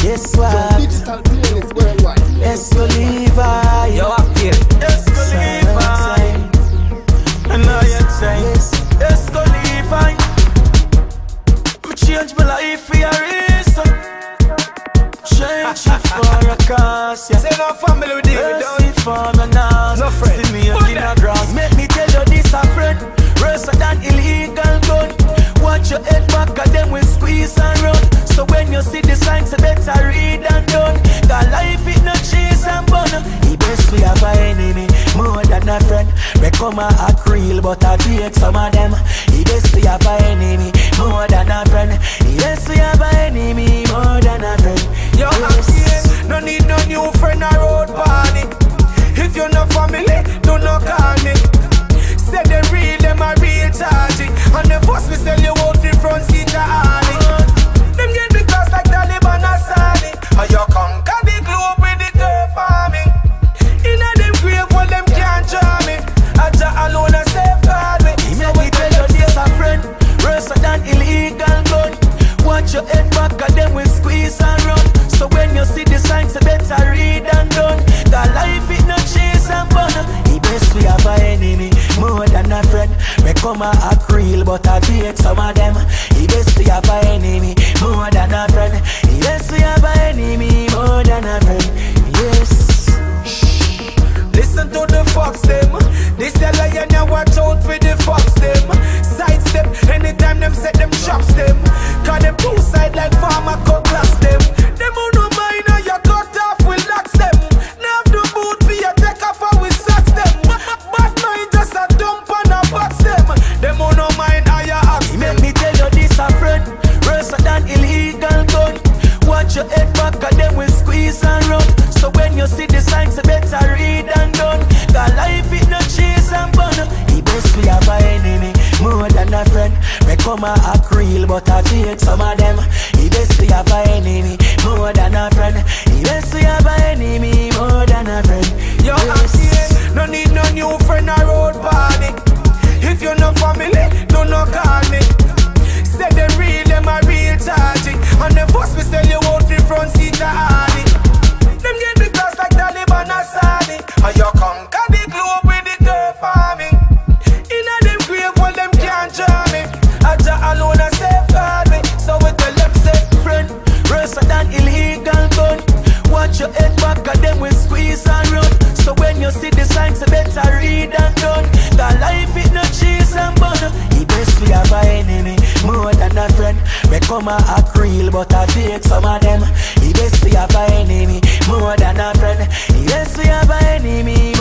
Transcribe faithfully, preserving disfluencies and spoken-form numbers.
Yes, what? Digital playlist worldwide. Esco Levi. Yo, up here. Esco Levi. I know you're saying. Esco Levi. Me change my life for a reason. Change it for a cause, yeah. Say no family with it, we don't it for me now. No friend. See me in a grass. Make me tell you this a friend. Worse than illegal gun. Watch your head back and then we squeeze and run. So when you see the signs, you better read and done. Got life it no cheese and bun. He best we have an enemy more than a friend. We come a act real but I take some of them. He best we have an enemy more than a friend. He best we have an enemy more than a friend. Yo, yes. No need no new friend or road party. If you're not family, do not call me. Say they real, them a real charging. And the boss we sell you out in front seat a alley. Them get the class like Taliban or Sani. And you conquer the globe with the girl farming. Inna them grave where them can't draw me. Aja alone a safeguard me. He make me tell you this a friend. Worse than illegal gun. Watch your head back and then we squeeze and run. So when you see the signs, you better read and done. That life it no chase and bun. He best we have an enemy more than a friend. We come a act real but I take some of them. He best we have an enemy more than a friend. He best we have an enemy more than a friend. Yes. Listen to the fox them. This a lion and watch out for the fox them. Sidestep anytime them set them chops them. Cause them two side like farmer cut glass them. Them who no mind and you cut off we locks them. Now the boot for you take off and we sacks them. Bad mind just a dump and a box them. Them who no mind and you ask them. Make me tell you this a friend. Worse than illegal gun. Watch your head back and then we squeeze and run. So when you see the signs you better read and done. Got life it no chase and bun. He best we have an enemy more than a friend. We come a act real but I take some of them. He best we have an enemy more than a friend. He best we have an enemy more than a friend. Yo, yes. No need no new friend or road party. If you're not family, do not call me. Say them real, them a real charging. And the boss we sell you out in front seat a alley. Them get the class like Taliban or Sani. And you conquer the globe with the girl farming. Inna them grave where them can't draw me. Aja alone a safeguard me. So we tell them say friend. Worse than illegal gun. Watch your head back and then we squeeze and run. So when you see the signs you better read and done. That life it no cheese and bun. He best we have an enemy more than a friend. We come a act real but I take some of them. He best we have an enemy more than a friend. He best we have an enemy